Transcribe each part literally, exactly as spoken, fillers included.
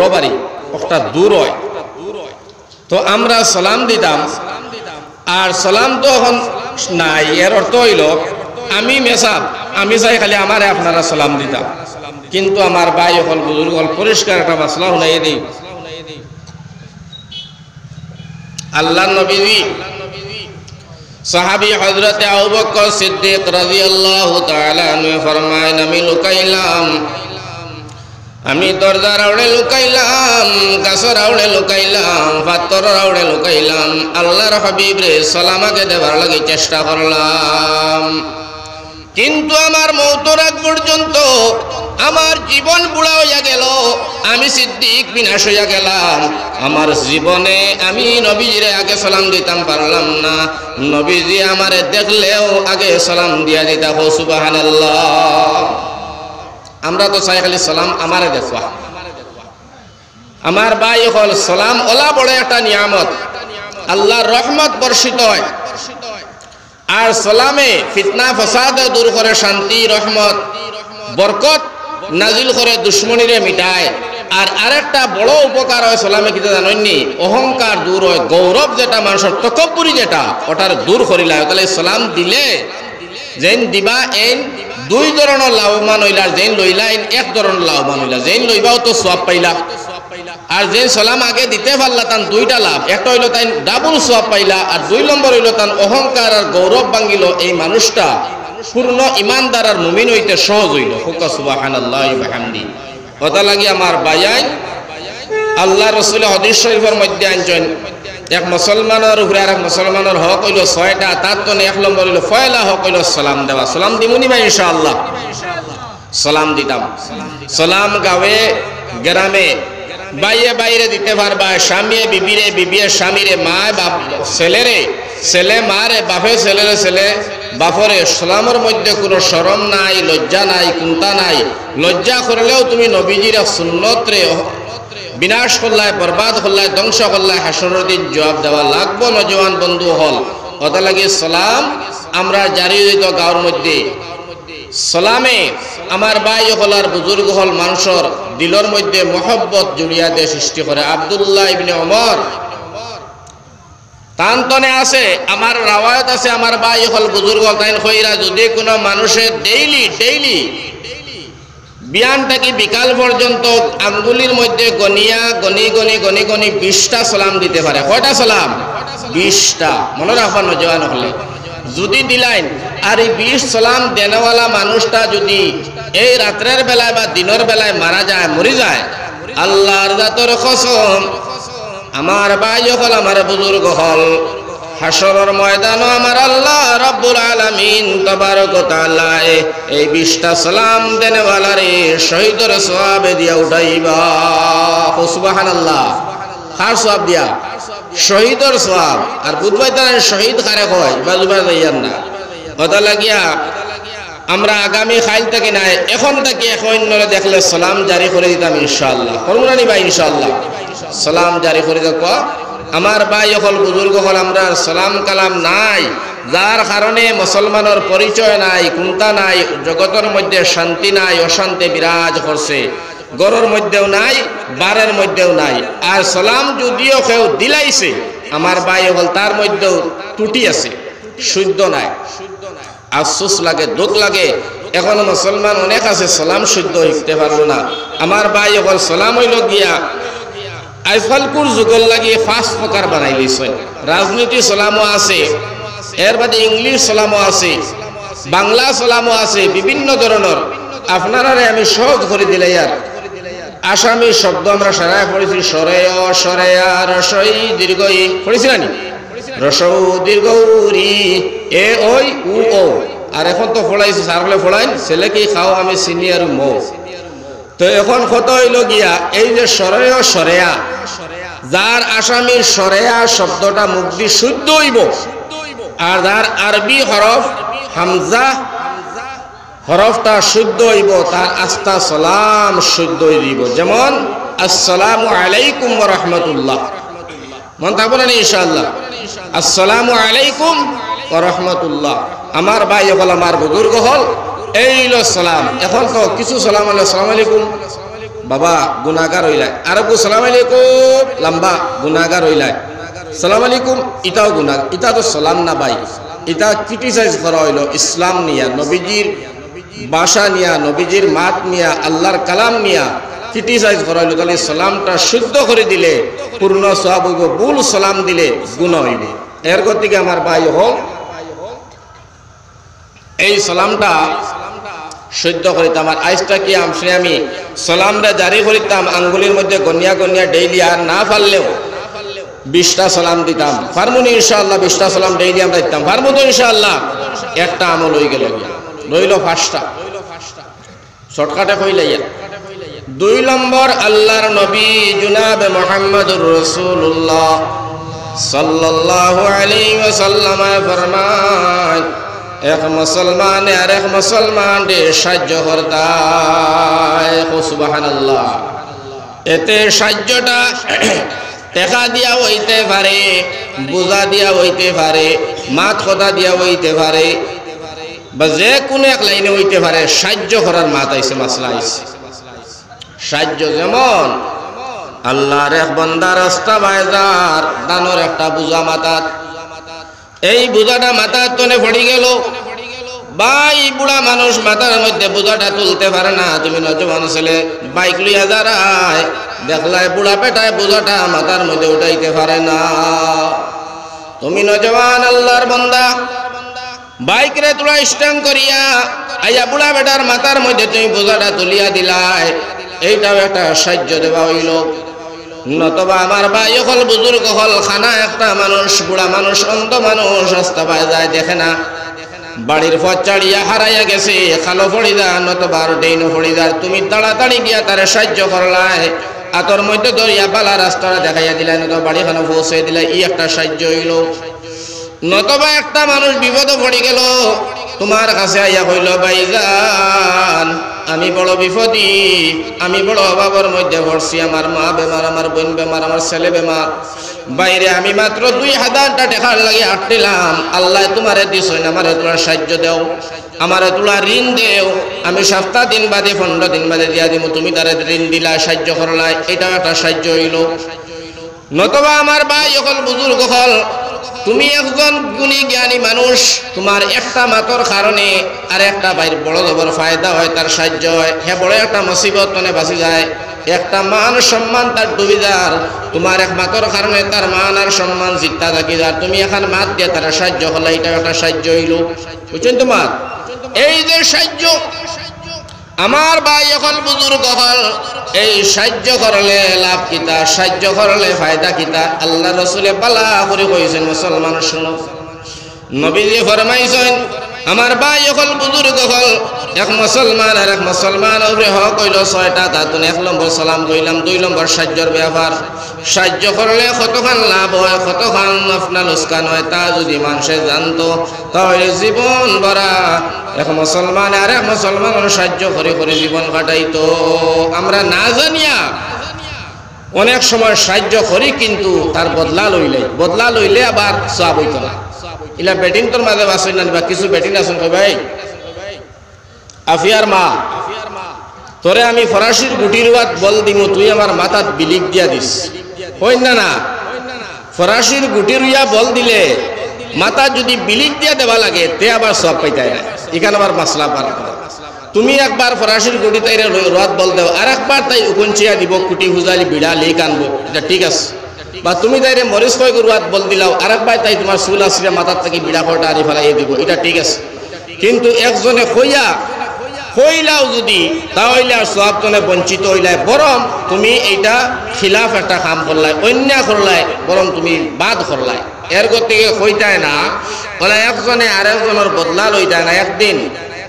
বাড়ি একটা দূর হয় তো আমরা সালাম দিতাম আর সালাম তো এখন নাই এর অর্থ হইল আমি মেসাব আমি চাই খালি আমারে আপনারা সালাম দিতাম কিন্তু আমার ভাই হল বুজুর্গ হল পরিষ্কার একটা মাসলা শুনাইয়ে দিই আল্লাহর নবী সাহাবী হযরত আবু বকর সিদ্দিক রাদিয়াল্লাহু তাআলা আনহু ফরমায়েন আমি লুকাইলাম আমি দরজার আড়ে লুকাইলাম গাছের আড়ে লুকাইলাম পাথরের আড়ে লুকাইলাম আল্লাহর হাবিব রে সালামাকে দেবার লাগি চেষ্টা করলাম কিন্তু আমার মওতের আগ পর্যন্ত আমার জীবন বুড়া হইয়া গেল আমি সিদ্দিক বিনাশ হইয়া গেলাম আমার জীবনে আমি নবীজিরে আগে সালাম দিতাম পারলাম না নবীজি আমারে দেখলেও আগে সালাম দিয়া দিতা হো সুবহানাল্লাহ আমরা তো চাই খালি সালাম আমারে দেখবা আমার ভাই হল সালাম ওলা বড় একটা নিয়ামত আল্লাহর রহমত বর্ষিত হয় আর সালামে ফিতনা ফাসাদ দূর করে শান্তি রহমত বরকত নাজিল করে দুশ্মনীরে মিটায় আর আরেকটা বড় উপকার হয় সালামে কি জানেননি অহংকার দূর হয় গৌরব যেটা মানুষের তকব্বুরি যেটা ওটার দূর করিলা তাহলে সালাম দিলে যেন দিবা এন দুই ধরনের লাভবান হইলা যেন লইলা এন এক ধরনের লাভবান হইলা যেন লইবাও তো সওয়াব পাইলা আর যেন সালাম আগে দিতে পারলা তান দুইটা লাভ একটা হইল তাই ডাবল সওয়াব পাইলা আর দুই নম্বর হইল তান অহংকার আর গৌরব ভাঙিল এই মানুষটা পূর্ণ ইমানদার আর মুমিন হইতে সহজ হইল হুকা সুবহানাল্লাহি ওয়া বিহামদি কথা লাগি আমার বায়াই আল্লাহ রাসূল হাদিস শরীফের মধ্যে আনছেন এক মুসলমানের উপরে আর এক মুসলমানের হক হইল ছয়টা তার তো এক নম্বর হইল পয়লা হক হইল সালাম দেওয়া সালাম দিমুনি ভাই ইনশাআল্লাহ সালাম দিতাম সালাম গাবে গ্রামে বাইরে বাইরে দিতে পারবা স্বামী বিবিরে বিবিয়ে স্বামীরে মা বাপ ছেলেরে ছেলে মারে বাপে ছেলেরে ছেলে বাপরে সালামের মধ্যে কোনো শরম নাই লজ্জা নাই কুন্তা নাই লজ্জা করলেও তুমি নবীজির সুন্নত রে বিনাশ করলায় বরবাদ করলায় ধ্বংস করলায় হাসরের দিন জবাব দেওয়া লাগবো নজওয়ান বন্ধু হল কথা লাগে সালাম আমরা জারি হইত গাঁর মধ্যে সালামে আমার ভাই হল আর বুজুর্গ হল মানুষের দিলের মধ্যে মহব্বত জুড়িয়া দিয়ে সৃষ্টি করে আব্দুল্লাহ ইবনে ওমর তান্তনে আছে আমার রাওয়ায়াত আছে আমার ভাই হল বুজুর্গ হল তাই কইরা যদি কোনো মানুষের ডেইলি ডেইলি বিয়ানটাকে বিকাল পর্যন্ত আঙ্গুলির মধ্যে গনিয়া গনি গনি গনি গনি বিশটা সালাম দিতে পারে কয়টা সালাম বিশটা মনে রাখবা নজওয়ান হলে যদি দিলাইন আর এই বিশ সালাম দেনওয়ালা মানুষটা যদি এই রাত্রের বেলায় বা দিনের বেলায় মারা যায় মরে যায় আল্লাহর জাতের কসম আমার ভাই হল আমার বুজুর্গ হল হাসরের ময়দানে আমার আল্লাহ রাব্বুল আলামিন তাবারক ওয়া তাআলা এই বিশটা সালাম দেনওয়ালারে শহীদের সওয়াব দিয়া উঠাইবা সুবহানাল্লাহ কার সওয়াব দিয়া শহীদের সওয়াব আর বুধবার তার শহীদ কারে কয় বাজুবা যাইয়ান না কথা লাগিয়া আমরা আগামী খাইল থেকে নাই এখন থেকে এখন দেখলে সালাম জারি করে দিতাম ইনশাআল্লাহ করব না নি ভাই ইনশাআল্লাহ সালাম জারি করে দাও আমার ভাই হল বুজুর্গ হল আমরা সালাম কালাম নাই যার কারণে মুসলমানের পরিচয় নাই কুন্তা নাই জগতের মধ্যে শান্তি নাই অশান্তি বিরাজ করছে গরের মধ্যেও নাই বারের মধ্যেও নাই আর সালাম যদিও কেউ দিলাইছে আমার ভাই হল তার মধ্যেও ত্রুটি আছে শুদ্ধ নাই আফসোস লাগে দুঃখ লাগে এখন মুসলমান অনেক আছে সালাম শুদ্ধ হইতে পারলো না আমার ভাই হল সালাম হইল গিয়া আজকালকুর যুগল লাগি পাঁচ প্রকার বানাই লইছেন রাজনীতি সালামও আছে এর বাদে ইংলিশ সালামও আছে বাংলা সালামও আছে বিভিন্ন ধরনের আপনারা আমি সহজ করে দিলে ইয়ার আসামি শব্দ আমরা সারা পড়েছি সরেয় সরেয়া রসই দীর্ঘই পড়েছি না রসৌ দীর্ঘরি এ ওই উ ও আর এখন তো ফোড়াইছি সারলে ফোড়াইন ছেলেকে খাও আমি সিনিয়র মৌ তো এখন কত হইল গিয়া এই যে সরেয় সরেয়া যার আসামির সরেয়া শব্দটা মুখ দিয়ে শুদ্ধ হইব আর যার আরবি হরফ হামজা হরফটা শুদ্ধ হইব তার আস্তা সালাম শুদ্ধ হইব যেমন আসসালামু আলাইকুম ওয়া রাহমাতুল্লাহ মন থাকবো না ইনশাআল্লাহ আসসালামু আলাইকুম ওয়া রাহমাতুল্লাহ আমার ভাই হল আমার বুজুর্গ হল এইলো সালাম এখন তো কিছু সালাম আলাইকুম আসসালামু আলাইকুম বাবা গুনাহগার হইলাই আর কো সালাম আলাইকুম লম্বা গুনাহগার হইলাই সালাম আলাইকুম ইতাও গুনাহ ইতা তো সালাম না ভাই ইতা ক্রিটিসাইজ করা হইলো ইসলাম নিয়া নবীজির ভাষা নিয়া নবীজির মাত নিয়া আল্লাহর কালাম নিয়া ক্রিটিসাইজ করা হইলো তাহলে সালামটা শুদ্ধ করে দিলে পূর্ণ সওয়াব হইব ভুল সালাম দিলে গুনাহ হইব এর গতিকে আমার ভাই হল এই সালামটা শুদ্ধ করিতাম আর আইসটা কি আমসে আমি সালামটা জারি করিতাম আঙ্গুলির মধ্যে গনিয়া গনিয়া ডেইলি আর না পারলেও বিশটা সালাম দিতাম ফার্মুনি ইনশাআল্লাহ বিশটা সালাম ডেইলি আমরা দিতাম ফার্মু তো ইনশাআল্লাহ একটা আমল হয়ে গেল রইল পাঁচটা শর্টকাটে কইলাইয়া দুই নম্বর আল্লাহর নবী জনাব মুহাম্মদুর রাসূলুল্লাহ সাল্লাল্লাহু আলাইহি ওয়াসাল্লাম ফরমান এক মুসলমান আর এক মুসলমান রে সাহায্য করতায় সুবহানাল্লাহ এতে সাহায্যটা টাকা দিয়া হইতে পারে বোঝা দিয়া হইতে পারে মাত কথা দিয়া হইতে পারে বা যে কোনো এক লাইনে হইতে পারে সাহায্য করার মাত আইছে মাসলা আইছে সাহায্য যেমন আল্লাহর এক বান্দা রাস্তা বাজার দানোর একটা বোঝা মাথাত এই বোঝাটা মাথার তনে পড়ে গেল ভাই বুড়া মানুষ মাথার মধ্যে বোঝাটা তুলতে পারে না তুমি নজওয়ান ছেলে বাইক লইয়া দাঁড়ায় দেখলাই বুড়া পেটায় বোঝাটা মাথার মধ্যে উঠাইতে পারে না তুমি নজওয়ান আল্লাহর বান্দা বাইক রে তোলা স্ট্যান্ড করিয়া আইয়া বুড়া বেটার মাথার মধ্যে তুমি বোঝাটা তুলিয়া দিলাই এইটাও একটা সাহায্য দেওয়া হইল নতবা আমার ভাই হল বুজুর্গ হল খানা একটা মানুষ বুড়া মানুষ অন্ধ মানুষ রাস্তা পায় যায় দেখে না বাড়ির পথ চাড়িয়া হারাইয়া গেছে খালো পড়ি যা নতবা আর ডেইনো পড়ি যা তুমি তাড়াতাড়ি গিয়া তারে সাহায্য করলাই আতর মধ্যে দরিয়া পালা রাস্তাটা দেখাইয়া দিলাই নতবা বাড়িখানে পৌঁছে দিলাই ই একটা সাহায্য হইল নতবা একটা মানুষ বিপদে পড়ে গেল তোমার কাছে আইয়া কইল ভাইজান আমি বড় বিপদী আমি বড় অভাবের মধ্যে পড়ছি আমার মা বেমার আমার বোন বেমার আমার ছেলে বেমার বাইরে আমি মাত্র দুই হাজারটা টাকার লাগে আটটিলাম আল্লাহ তোমারে দিছই না আমারে তোলার সাহায্য দেও আমারে তোলা ঋণ দেও আমি সপ্তাহ দিন বাদে পনেরো দিন বাদে দিয়া দিব তুমি তারে ঋণ দিলা সাহায্য করলাই এটাও একটা সাহায্য হইল নতবা আমার ভাই হল বুজুর্গ হল তুমি একজন গুণী জ্ঞানী মানুষ তোমার একটা মাতর কারণে আর একটা ভাইয়ের বড় জবর ফায়দা হয় তার সাহায্য হয় হে বড় একটা মুসিবত মানে বাঁচি যায় একটা মান সম্মান তার ডুবি যার তোমার এক মাতর কারণে তার মান আর সম্মান জিতা থাকি যার তুমি এখন মাত দিয়ে তার সাহায্য হলে এটা একটা সাহায্য হইল বুঝছেন তোমার এই যে সাহায্য আমার ভাই এখন বুজুর্গ হল এই সাহায্য করলে লাভ কিতা সাহায্য করলে ফায়দা কিতা আল্লাহ রসুলে পালা করে কইছেন মুসলমান শুনো নবীজি ফরমাইছেন আমার ভাই এখন বুজুর্গ হল এক মুসলমান আর এক মুসলমান উপরে হক কইল ছয়টা তাতুন এক নম্বর সালাম কইলাম দুই নম্বর সাহায্যর ব্যাপার সাহায্য করলে কতখান লাভ হয় কতখান আপনার লোকসান হয় তা যদি মানুষে জানতো তাহলে জীবন ভরা এক মুসলমান আর এক মুসলমানের সাহায্য করে করে জীবন কাটাইতো আমরা না জানিয়া অনেক সময় সাহায্য করি কিন্তু তার বদলা লইলে বদলা লইলে আবার সওয়াব হইতো না ইলা বেটিং তোর মাঝে বাসই না বা কিছু বেটিং আছেন কই ভাই আফিয়ার মা তোরে আমি ফরাসির গুটির ওয়াত বল দিমু তুই আমার মাথাত বিলিক দিয়া দিস হই না না ফরাসির গুটির ইয়া বল দিলে মাথা যদি বিলিক দিয়া দেওয়া লাগে তে আবার সব পাইতাই না এখানে আবার মাসলা পার তুমি একবার ফরাসির গুটি তাই রাত বল দাও আর একবার তাই উকুঞ্চিয়া দিব কুটি হুজালি বিড়া লেক আনবো এটা ঠিক আছে বা তুমি তাইরে মরিচ কয় রাত বল দিলাও আর একবার তাই তোমার চুল আসলে মাথার থেকে বিড়া কয়টা আনি ফেলাই দিব এটা ঠিক আছে কিন্তু একজনে কইয়া কইলাও যদি তাহলে আর সব জনে বঞ্চিত হইলাই বরং তুমি এইটা খিলাফ একটা কাম করলাই অন্যায় করলাই বরং তুমি বাদ করলাই এর গতিকে কইতায় না বলে একজনে আর একজনের বদলা লইতায় না একদিন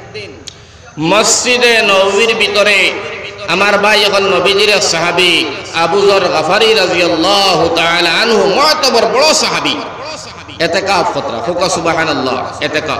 মসজিদে নববীর ভিতরে আমার ভাই এখন নবীজির সাহাবী আবু যর গফারি রাদিয়াল্লাহু তাআলা আনহু মুতাবর বড় সাহাবী ইতিকাফ ফতরা ফুকা সুবহানাল্লাহ ইতিকাফ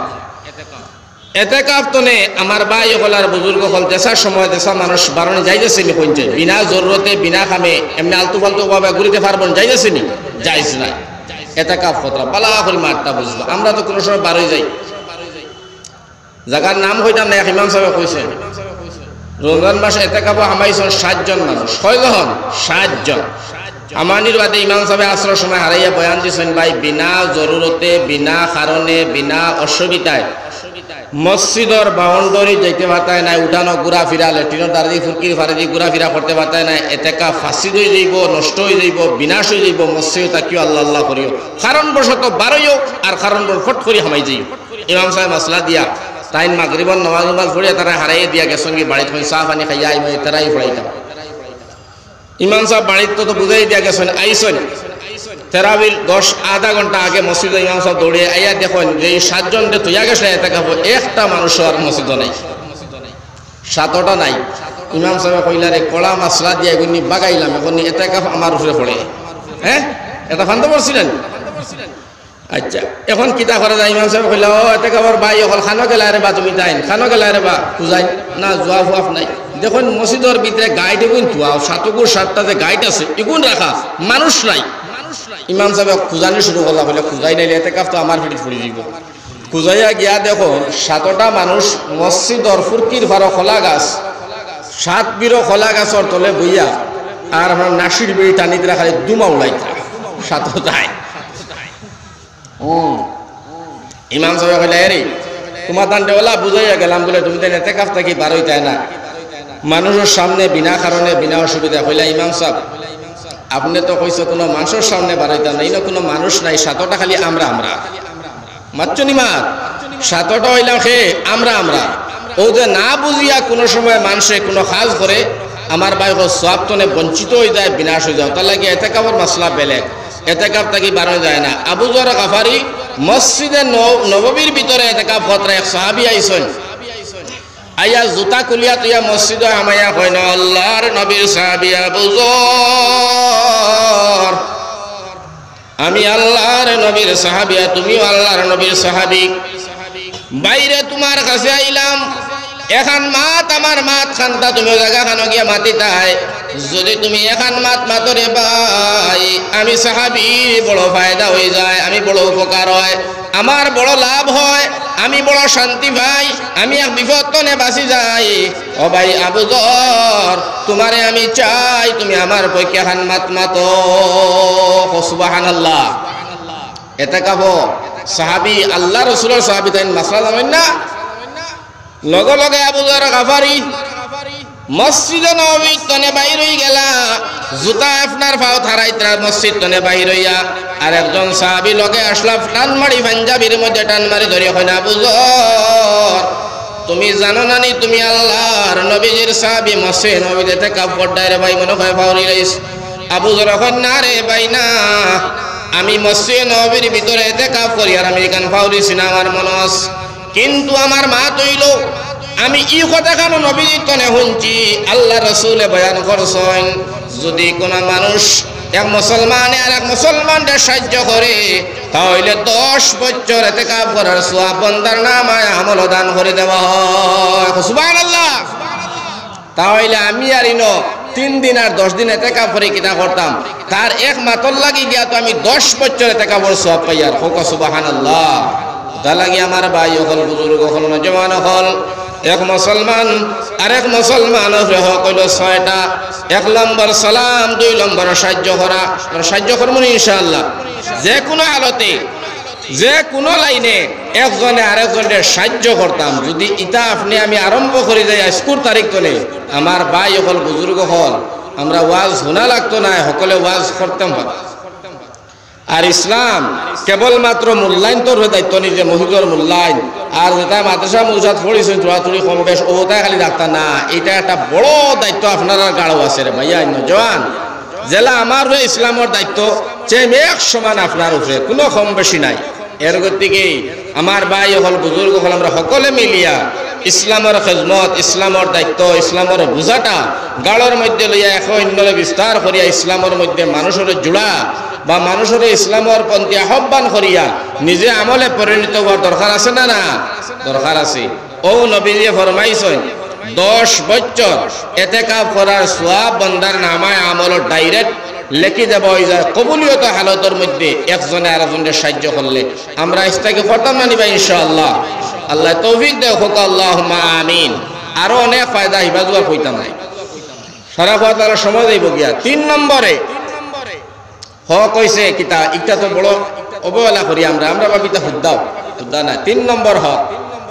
ইতিকাফ তনে আমার ভাই হলার বুজুর্গ হল দেশার সময় দেশা মানুষ বারণে যাইতেছে নি কোনছে বিনা জরুরতে বিনা কামে এমনি আলতু ফালতু ভাবে ঘুরিতে পারবেন যাইতেছে নি যাইছ না ইতিকাফ ফতরা বালা করে মারটা বুঝবা আমরা তো কোন সময় বারই যাই জায়গার নাম কইতাম না ইমাম সাহেব কইছেন রমজান মাসে এতেকাফ হামাইছেন সাতজন মানুষ। কয়জন? সাতজন। আমানির বাদে ইমাম সাহেব আসরের সময় হারাইয়া বয়ান দিয়েছেন, ভাই বিনা জরুরতে, বিনা কারণে, বিনা অসুবিধায় মসজিদর বাউন্ডারি যেতে পারতায় নাই, উঠানো ঘোরাফেরা, লেট্রিনের দাঁড়িয়ে ফুরকির ফাড়ি ঘোরাফেরা করতে পারতায় নাই, এতেকা ফাঁসি হয়ে যাইব, নষ্ট হয়ে যাইব, বিনাশ হয়ে যাইব, মসজিদ তাকিও আল্লাহ আল্লাহ করিও, কারণবশত বারোইও আর কারণবশ ফট করি হামাই যাইও। ইমাম সাহেব মাসলা দিয়া তাইন মাগরিবন নমাজ নমাজ পড়িয়া তারা হারাইয়ে দিয়া গেছেন কি বাড়িতে চা পানি খাইয়া আইব, তারাই পড়াইতাম। ইমাম সাহেব বাড়িতে তো বুঝাই দিয়া গেছেন, আইসন তেরাবির দশ আধা ঘন্টা আগে মসজিদে ইমাম সাহেব দৌড়িয়ে আইয়া দেখেন যে এই সাতজন যে তুইয়া গেছে এতে খাবো, একটা মানুষ আর মসজিদ নাই, সাতটা নাই। ইমাম সাহেব কইলারে কড়া মাসলা দিয়ে এগুলি বাগাইলাম, এখন এতে কাপ আমার উপরে পড়ে। হ্যাঁ, এটা ফান্দ পড়ছিলেন? আচ্ছা, এখন কিতা করা যায়? ইমাম সাহেব কইলা, ও এতে কাপড় ভাই অকল খানো গেলা রে বা, তুমি তাইন খানো গেলা রে বা খুঁজাই না, জোয়া ফুয়াফ নাই। দেখুন মসজিদের ভিতরে গাইড এগুন থুয়া, সাতকুর সাতটা যে গাইড আছে এগুন রাখা, মানুষ নাই। ইমাম সাহেব খুঁজানি শুরু করলাম, বলে খুঁজাই নাইলে এতে কাপ তো আমার পিঠিত পড়ে দিব। খুঁজাইয়া গিয়া দেখো সাতটা মানুষ মসজিদর ফুরকির ভাড়ো খোলা গাছ, সাত বিরো খোলা গাছর তলে বইয়া আর আমার নাসির বেড়ি টানিতে রাখালে দুমা উলাইতা সাতটায়। ইমাম সাহেব কইলা, এরে তোমার দান দেওয়ালা বুঝাইয়া গেলাম বলে তুমি তাই এতে কাপ থাকি বার হইতাই না মানুষের সামনে বিনা কারণে বিনা অসুবিধা। কইলা, ইমাম সাহেব আপনি তো কইছো কোনো মানুষের সামনে বাড়াইতা নাই, না কোনো মানুষ নাই, সাতটা খালি আমরা আমরা মাত্র নিমাত সাতটা হইলাম খে আমরা আমরা। ও যে না বুঝিয়া কোনো সময় মানুষে কোনো কাজ করে আমার ভাই সব তনে বঞ্চিত হয়ে যায়, বিনাশ হয়ে যায়, তার লাগে এতে কাপড় মাসলা বেলেগ, এতে কাপ থাকি বাড়ানো যায় না। আবু যর গাফারি মসজিদে নববীর ভিতরে এতে কাপ ভদ্রা এক সাহাবি আইসন, আইয়া জুতা কুলিয়া তুইয়া মসজিদ আমাইয়া কয় না, আল্লাহর নবীর সাহাবী আবু যর, আমি আল্লাহর নবীর সাহাবী, তুমিও আল্লাহর নবীর সাহাবী, বাইরে তোমার কাছে আইলাম, এখন মাত আমার মাত খানটা তুমি জায়গা খানো গিয়া মাতি তাই, যদি তুমি এখন মাত মাতরে ভাই আমি সাহাবী বড় ফায়দা হয়ে যায়, আমি বড় উপকার হয়, আমার বড় লাভ হয়, আমি বড় শান্তি ভাই, আমি এক বিপদ তনে বাঁচি যাই। ও ভাই আবু যর, তোমারে আমি চাই তুমি আমার পক্ষে খান মাত মাতো। সুবহানাল্লাহ। এতে কাব সাহাবী আল্লাহ রসুলের সাহাবী তাই মাসলা জানেন না। লগে লগে আবু যর গাফারি মসজিদে নববীর তনে বাইর হই গেলা, জুতা আপনার পাও থারাইত্রা মসজিদ তনে বাইর হইয়া, আর একজন সাহাবী লগে আসলা, টান মারি পাঞ্জাবির মধ্যে টান মারি ধরে হয় না, আবু যর তুমি জানো না নি তুমি আল্লাহর নবীজির সাহাবী, মসজিদ নববীতে কাপ পড়ায় রে ভাই মনে হয় পাউরি রাইস। আবু যর কয়, না রে ভাই না, আমি মসজিদ নববীর ভিতরে এতে কাপ করি আর আমি এখান পাউরিছি না, আমার মনে আছে, কিন্তু আমার মা তৈল আমি ই কথা কেন নবীর তনে শুনছি আল্লাহ রসুলে বয়ান করছেন, যদি কোনো মানুষ এক মুসলমানে আর এক মুসলমানকে সাহায্য করে তাহলে দশ বছর এতে কাপ করার সোয়াব বান্দার নামায় আমল দান করে দেওয়া হয়। সুবহানাল্লাহ। তাহলে আমি আর ইনো তিন দিন আর দশ দিন এতে কাপ করে কিনা করতাম, তার এক মাতর লাগি গিয়া তো আমি দশ বছর এতে কাপড় সোয়াব পাই আর। হোক সুবহানাল্লাহ। তা লাগি আমার ভাই হল বুজুর্গ হল নজওয়ান হল, এক মুসলমান আরেক মুসলমান হইল ছয়টা, এক নম্বর সালাম, দুই নম্বর সাহায্য করা, সাহায্য করবো ইনশাআল্লাহ যে কোনো হালতে যে কোনো লাইনে একজনে আরেকজনের সাহায্য করতাম। যদি ইটা আপনি আমি আরম্ভ করে যাই আজকুর তারিখ তলে আমার ভাই হল বুজুর্গ হল, আমরা ওয়াজ শোনা লাগতো না, সকলে ওয়াজ করতাম। আর ইসলাম কেবলমাত্র মূল্যায়ন তোর দায়িত্ব নিজে মহিলার মূল্যায়ন, আর যেটা মাদ্রাসা মুজাত পড়েছেন চোরাচুরি কম বেশ ওটাই খালি ডাক্তার না, এটা একটা বড় দায়িত্ব আপনার গাড়ো আছে রে ভাইয়া নজওয়ান, জেলা আমার হয়ে ইসলামের দায়িত্ব চেম এক সমান আপনার উপরে, কোনো কম বেশি নাই। এর গতিকে আমার ভাই হল বুজুর্গ হল আমরা সকলে মিলিয়া ইসলামের খেজমত, ইসলামের দায়িত্ব, ইসলামের বোঝাটা গাড়োর মধ্যে লইয়া এক অন্যরে বিস্তার করিয়া ইসলামের মধ্যে মানুষের জোড়া বা মানুষের ইসলামের পন্থী আহ্বান করিয়া নিজে আমলে পরিণত হওয়ার দরকার আছে না? না, দরকার আছে। ও নবীজি ফরমাইছেন দশ বছর এতেকাফ করার সওয়াব বান্দার নামায় আমল ডাইরেক্ট লেখি দেব হয়ে যায় কবুলিয়ত হালতের মধ্যে একজনে আরেকজনের সাহায্য করলে। আমরা ইস্তাকে করতাম না নিবা ইনশাআল্লাহ। আল্লাহ তৌফিক দেও, হোক আল্লাহুম্মা আমিন। আরো অনেক ফায়দা হিবাজুয়া কইতাম নাই সারা কথা সময় দেব গিয়া তিন নম্বরে হ কইছে কিতা ইটা তো বড় অবহেলা করি আমরা আমরা ভাবিতা হুদ্দাও হুদ্দা না তিন নম্বর হক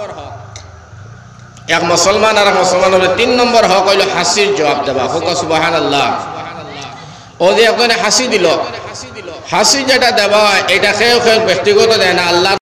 এক মুসলমান আর মুসলমানের তিন নম্বর হক হইল হাসির জবাব দেবা হোক সুবহানাল্লাহ ও যে ওখানে হাসি দিল হাসি যেটা দেওয়া এটা খেয়ে খেয়ে ব্যক্তিগত দেয় না আল্লাহ